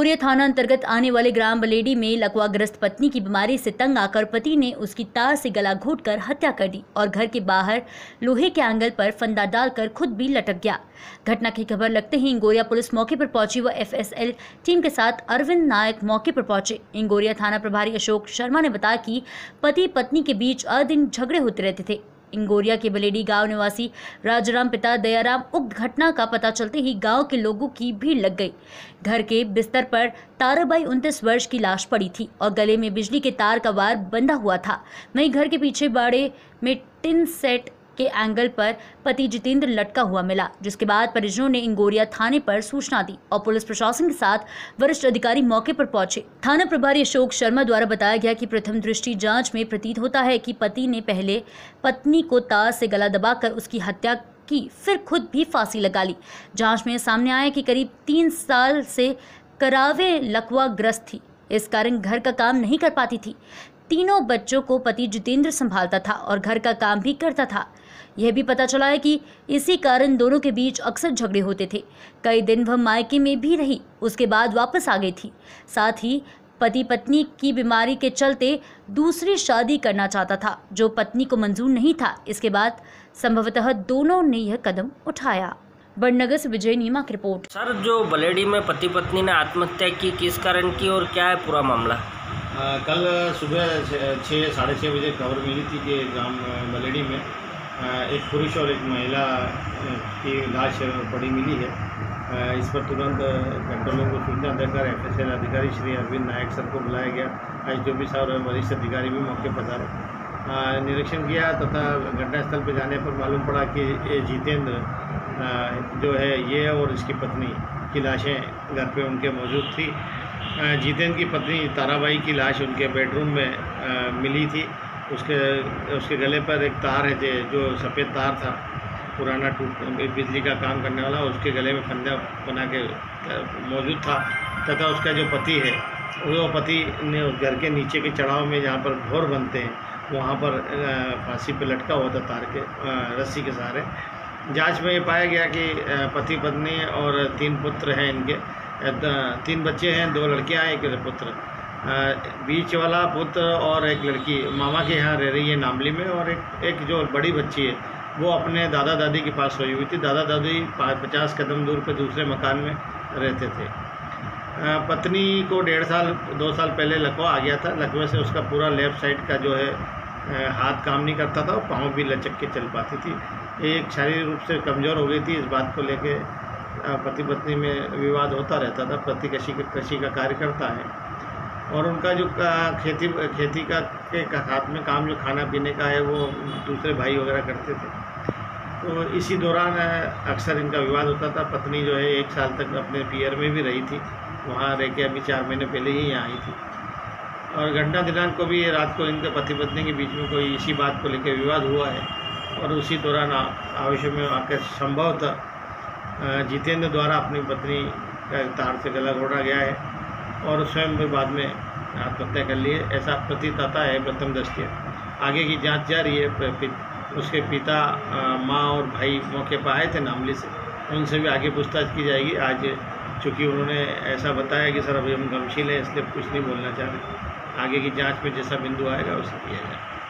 इंगोरिया थाना अंतर्गत आने वाले ग्राम बलेडी में लकवाग्रस्त पत्नी की बीमारी से तंग आकर पति ने उसकी तार से गला घोंटकर हत्या कर दी और घर के बाहर लोहे के एंगल पर फंदा डालकर खुद भी लटक गया। घटना की खबर लगते ही इंगोरिया पुलिस मौके पर पहुंची व एफएसएल टीम के साथ अरविंद नायक मौके पर पहुंचे। इंगोरिया थाना प्रभारी अशोक शर्मा ने बताया कि पति पत्नी के बीच आए दिन झगड़े होते रहते थे। इंगोरिया के बलेडी गांव निवासी राजाराम पिता दयाराम उक्त घटना का पता चलते ही गांव के लोगों की भीड़ लग गई। घर के बिस्तर पर ताराबाई 29 वर्ष की लाश पड़ी थी और गले में बिजली के तार का वार बंधा हुआ था। वहीं घर के पीछे बाड़े में टिन सेट के एंगल पर पति जितेंद्र लटका हुआ मिला, जिसके बाद परिजनों ने इंगोरिया थाने पर सूचना दी और पुलिस प्रशासन के साथ वरिष्ठ अधिकारी मौके पर पहुंचे। थाना प्रभारी अशोक शर्मा द्वारा बताया गया कि प्रथम दृष्टि जांच में प्रतीत होता है कि पति ने पहले पत्नी को तार से गला दबाकर उसकी हत्या की, फिर खुद भी फांसी लगा ली। जांच में सामने आया कि करीब 3 साल से करावे लकवाग्रस्त थी, इस कारण घर का काम नहीं कर पाती थी। तीनों बच्चों को पति जितेंद्र संभालता था और घर का काम भी करता था। यह भी पता चला है कि इसी कारण दोनों के बीच अक्सर झगड़े होते थे। कई दिन वह मायके में भी रही, उसके बाद वापस आ गई थी। साथ ही पति पत्नी की बीमारी के चलते दूसरी शादी करना चाहता था, जो पत्नी को मंजूर नहीं था। इसके बाद संभवतः दोनों ने यह कदम उठाया। बड़नगर से विजय नीमा की रिपोर्ट। सर, जो बलेडी में पति पत्नी ने आत्महत्या की, किस कारण की और क्या है पूरा मामला? कल सुबह 6 साढ़े 6 बजे खबर मिली थी कि ग्राम बलेडी में एक पुरुष और एक महिला की लाश पड़ी मिली है। इस पर तुरंत कंट्रोलों को सूचना देकर एफएसएल अधिकारी श्री अरविंद नायक सर को बुलाया गया। एसडीओपी साहब और वरिष्ठ अधिकारी भी मौके पर पधारे, निरीक्षण किया तथा घटनास्थल पर जाने पर मालूम पड़ा कि ये जितेंद्र जो है ये और इसकी पत्नी की लाशें घर पे उनके मौजूद थी। जितेंद्र की पत्नी ताराबाई की लाश उनके बेडरूम में मिली थी। उसके गले पर एक तार है जो सफ़ेद तार था, पुराना बिजली का काम करने वाला, उसके गले में फंदा बना के मौजूद था तथा उसका जो पति है वो पति ने उस घर के नीचे के चढ़ाव में जहाँ पर भोर बनते हैं वहाँ पर फांसी पर लटका हुआ था तार के रस्सी के सहारे। जांच में ये पाया गया कि पति पत्नी और 3 पुत्र हैं इनके, 3 बच्चे हैं, 2 लड़कियां हैं, 1 पुत्र। बीच वाला पुत्र और एक लड़की मामा के यहाँ रह रही है नामली में, और एक जो बड़ी बच्ची है वो अपने दादा दादी के पास सोई हुई थी। दादा दादी 50 कदम दूर पे दूसरे मकान में रहते थे। पत्नी को 2 साल पहले लकवा आ गया था। लकवे से उसका पूरा लेफ्ट साइड का जो है हाथ काम नहीं करता था और पाँव भी लचक के चल पाती थी। एक शारीरिक रूप से कमज़ोर हो गई थी। इस बात को लेके पति पत्नी में विवाद होता रहता था। पति कृषि का कार्य करता है और उनका जो खेती का हाथ में काम जो खाना पीने का है वो दूसरे भाई वगैरह करते थे। तो इसी दौरान अक्सर इनका विवाद होता था। पत्नी जो है 1 साल तक अपने पियर में भी रही थी, वहाँ रह के अभी 4 महीने पहले ही यहाँ आई थी। और घटना दिनांक को भी रात को इनके पति पत्नी के बीच में कोई इसी बात को लेकर विवाद हुआ है और उसी दौरान आवेश में आकर संभवतः जितेंद्र द्वारा अपनी पत्नी का तार से गला घोटा गया है और स्वयं भी बाद में आत्महत्या कर लिए, ऐसा प्रतीत आता है प्रथम दृष्टया। आगे की जांच जारी है। उसके पिता, माँ और भाई मौके पर आए थे नामली से, उनसे भी आगे पूछताछ की जाएगी। आज चूँकि उन्होंने ऐसा बताया कि सर अभी हम गमशील हैं इसलिए कुछ नहीं बोलना चाह रहे। आगे की जांच में जैसा बिंदु आएगा उसे किया जाएगा।